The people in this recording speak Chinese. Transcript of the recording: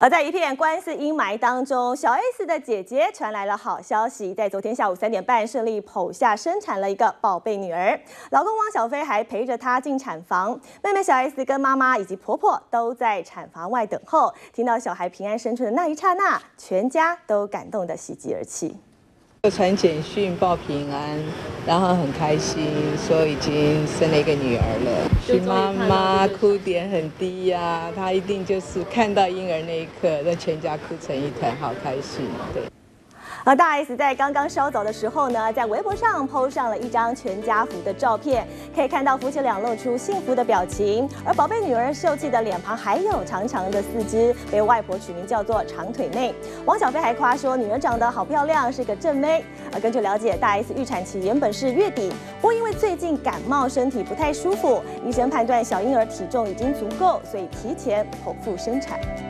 而在一片官司阴霾当中，小 S 的姐姐传来了好消息，在昨天下午3点半顺利剖下生产了一个宝贝女儿，老公汪小菲还陪着她进产房，妹妹小 S 跟妈妈以及婆婆都在产房外等候。听到小孩平安生出的那一刹那，全家都感动得喜极而泣。 传简讯报平安，然后很开心，说已经生了一个女儿了。许妈妈哭点很低呀，她一定就是看到婴儿那一刻，让全家哭成一团，好开心。对。 而大 S 在刚刚稍早的时候呢，在微博上 PO 上了一张全家福的照片，可以看到夫妻俩露出幸福的表情，而宝贝女儿秀气的脸庞还有长长的四肢，被外婆取名叫做长腿妹。汪小菲还夸说女儿长得好漂亮，是个正妹。而根据了解，大 S 预产期原本是月底，不过因为最近感冒，身体不太舒服，医生判断小婴儿体重已经足够，所以提前剖腹生产。